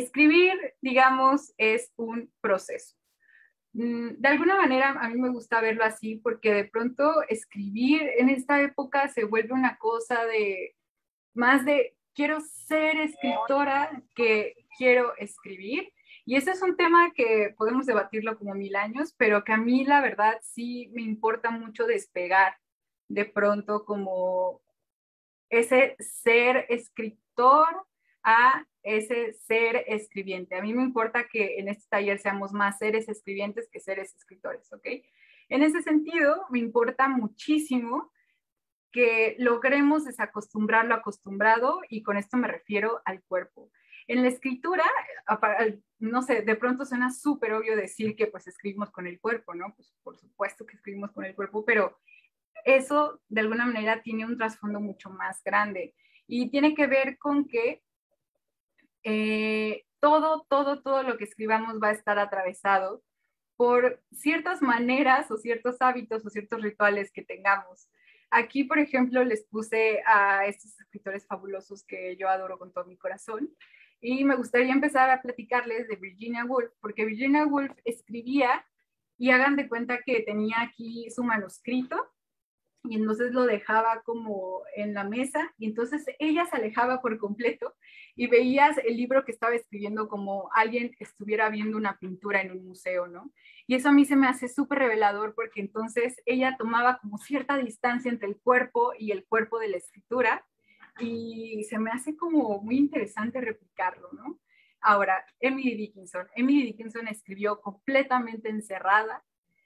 escribir, digamos, es un proceso. De alguna manera a mí me gusta verlo así porque de pronto escribir en esta época se vuelve una cosa de más de quiero ser escritora que quiero escribir. Y ese es un tema que podemos debatirlo como 1000 años, pero que a mí la verdad sí me importa mucho despegar de pronto como ese ser escritor a ese ser escribiente. A mí me importa que en este taller seamos más seres escribientes que seres escritores, ¿ok? En ese sentido, me importa muchísimo que logremos desacostumbrar lo acostumbrado y con esto me refiero al cuerpo. En la escritura, no sé, de pronto suena súper obvio decir que pues escribimos con el cuerpo, ¿no? Pues por supuesto que escribimos con el cuerpo, pero eso de alguna manera tiene un trasfondo mucho más grande y tiene que ver con que todo lo que escribamos va a estar atravesado por ciertas maneras o ciertos hábitos o ciertos rituales que tengamos. Aquí, por ejemplo, les puse a estos escritores fabulosos que yo adoro con todo mi corazón y me gustaría empezar a platicarles de Virginia Woolf, porque Virginia Woolf escribía y hagan de cuenta que tenía aquí su manuscrito y entonces lo dejaba como en la mesa y entonces ella se alejaba por completo y veías el libro que estaba escribiendo como alguien estuviera viendo una pintura en un museo, ¿no? Y eso a mí se me hace súper revelador porque entonces ella tomaba como cierta distancia entre el cuerpo y el cuerpo de la escritura y se me hace como muy interesante replicarlo, ¿no? Ahora, Emily Dickinson escribió completamente encerrada,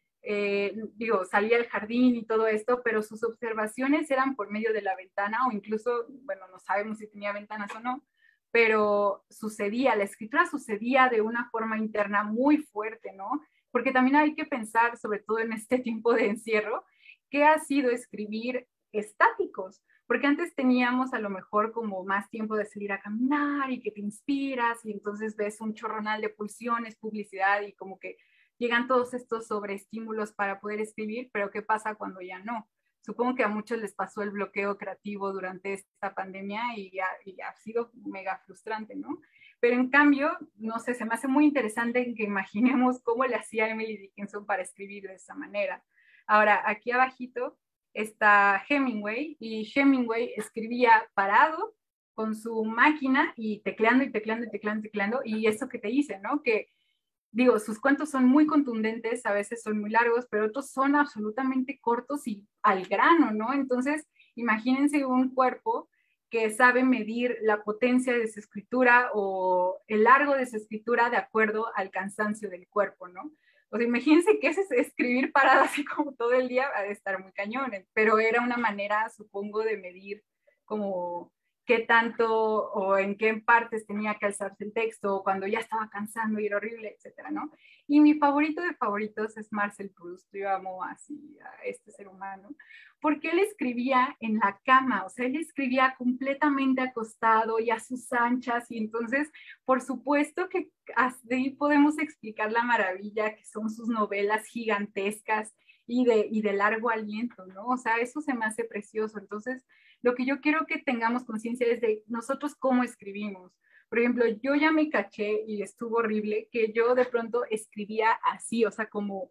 digo, salía al jardín y todo esto, pero sus observaciones eran por medio de la ventana o incluso, bueno, no sabemos si tenía ventanas o no, pero sucedía, la escritura sucedía de una forma interna muy fuerte, ¿no? Porque también hay que pensar, sobre todo en este tiempo de encierro, qué ha sido escribir estáticos, porque antes teníamos a lo mejor como más tiempo de salir a caminar y que te inspiras y entonces ves un chorronal de pulsiones, publicidad y como que llegan todos estos sobreestímulos para poder escribir, pero ¿qué pasa cuando ya no? Supongo que a muchos les pasó el bloqueo creativo durante esta pandemia y ha sido mega frustrante, ¿no? Pero en cambio, no sé, se me hace muy interesante que imaginemos cómo le hacía Emily Dickinson para escribir de esa manera. Ahora, aquí abajito está Hemingway y Hemingway escribía parado con su máquina y tecleando y tecleando y tecleando y tecleando y eso que te dice, ¿no? Que digo, sus cuentos son muy contundentes, a veces son muy largos, pero otros son absolutamente cortos y al grano, ¿no? Entonces, imagínense un cuerpo que sabe medir la potencia de su escritura o el largo de su escritura de acuerdo al cansancio del cuerpo, ¿no? O sea, imagínense que es escribir parado así como todo el día, ha de estar muy cañón, pero era una manera, supongo, de medir como qué tanto o en qué partes tenía que alzarse el texto, o cuando ya estaba cansando y era horrible, etcétera, ¿no? Y mi favorito de favoritos es Marcel Proust. Yo amo así a este ser humano, porque él escribía en la cama, o sea, él escribía completamente acostado y a sus anchas, y entonces, por supuesto que así podemos explicar la maravilla que son sus novelas gigantescas y de largo aliento, ¿no? O sea, eso se me hace precioso. Entonces, lo que yo quiero que tengamos conciencia es de nosotros cómo escribimos. Por ejemplo, yo ya me caché y estuvo horrible que yo de pronto escribía así, o sea,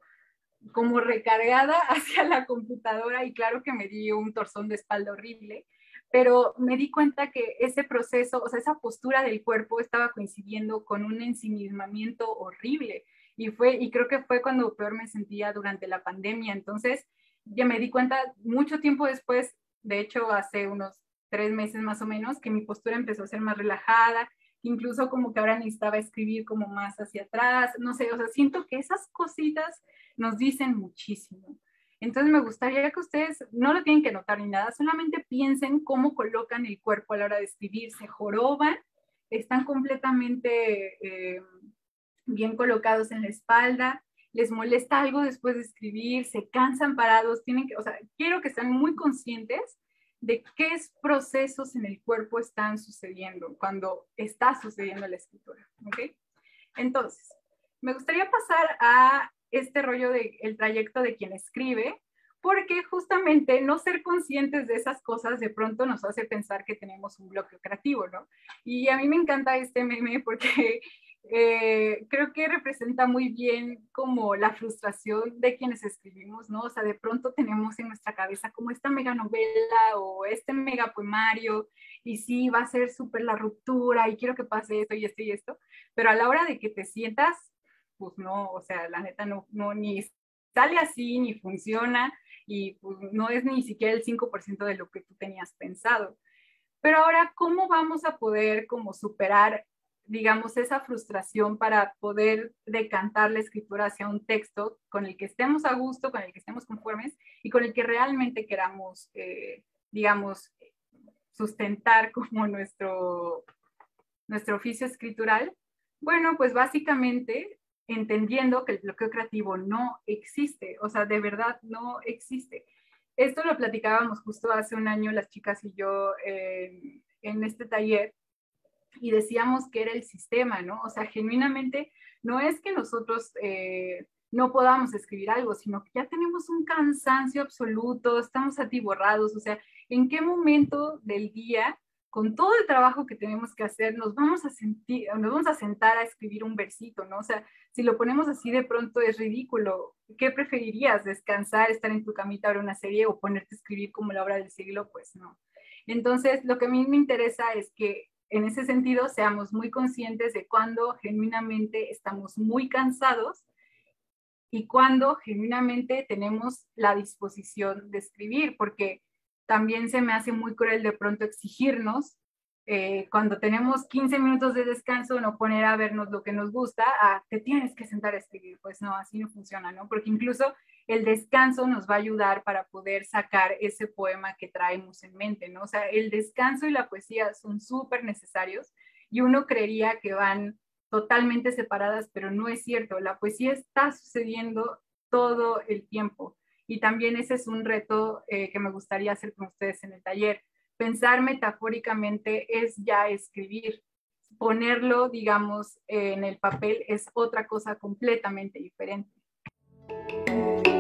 como recargada hacia la computadora y claro que me di un torzón de espalda horrible, pero me di cuenta que ese proceso, o sea, esa postura del cuerpo estaba coincidiendo con un ensimismamiento horrible y creo que fue cuando peor me sentía durante la pandemia. Entonces, ya me di cuenta mucho tiempo después, de hecho hace unos 3 meses más o menos, que mi postura empezó a ser más relajada, incluso como que ahora necesitaba escribir como más hacia atrás, no sé, o sea, siento que esas cositas nos dicen muchísimo. Entonces me gustaría que ustedes no lo tienen que notar ni nada, solamente piensen cómo colocan el cuerpo a la hora de escribir, se joroban, están completamente bien colocados en la espalda, les molesta algo después de escribir, se cansan parados, tienen que, o sea, quiero que estén muy conscientes de qué procesos en el cuerpo están sucediendo cuando está sucediendo la escritura, ¿ok? Entonces, me gustaría pasar a este rollo del trayecto de quien escribe, porque justamente no ser conscientes de esas cosas de pronto nos hace pensar que tenemos un bloqueo creativo, ¿no? Y a mí me encanta este meme porque creo que representa muy bien como la frustración de quienes escribimos, ¿no? O sea, de pronto tenemos en nuestra cabeza como esta mega novela o este mega poemario, y sí, va a ser súper la ruptura y quiero que pase esto y esto y esto, pero a la hora de que te sientas, pues no, o sea, la neta no ni sale así, ni funciona, y pues no es ni siquiera el 5% de lo que tú tenías pensado. Pero ahora, ¿cómo vamos a poder como superar, digamos, esa frustración para poder decantar la escritura hacia un texto con el que estemos a gusto, con el que estemos conformes y con el que realmente queramos, digamos, sustentar como nuestro oficio escritural? Bueno, pues básicamente entendiendo que el bloqueo creativo no existe, o sea, de verdad no existe. Esto lo platicábamos justo hace un año las chicas y yo en este taller, y decíamos que era el sistema, ¿no? O sea, genuinamente no es que nosotros no podamos escribir algo, sino que ya tenemos un cansancio absoluto, estamos atiborrados, o sea, ¿en qué momento del día, con todo el trabajo que tenemos que hacer, nos vamos a sentar a escribir un versito, ¿no? O sea, si lo ponemos así de pronto es ridículo. ¿Qué preferirías? ¿Descansar, estar en tu camita, ver una serie o ponerte a escribir como la obra del siglo? Pues no. Entonces, lo que a mí me interesa es que en ese sentido seamos muy conscientes de cuando genuinamente estamos muy cansados y cuando genuinamente tenemos la disposición de escribir, porque también se me hace muy cruel de pronto exigirnos, cuando tenemos 15 minutos de descanso, no poner a vernos lo que nos gusta, te tienes que sentar a escribir. Pues no, así no funciona, ¿no? Porque incluso el descanso nos va a ayudar para poder sacar ese poema que traemos en mente, ¿no? O sea, el descanso y la poesía son súper necesarios, y uno creería que van totalmente separadas, pero no es cierto. La poesía está sucediendo todo el tiempo, y también ese es un reto que me gustaría hacer con ustedes en el taller. Pensar metafóricamente es ya escribir. Ponerlo, digamos, en el papel es otra cosa completamente diferente.